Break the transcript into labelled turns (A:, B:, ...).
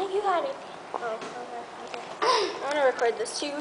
A: you got it. Oh, okay. I want to record this too.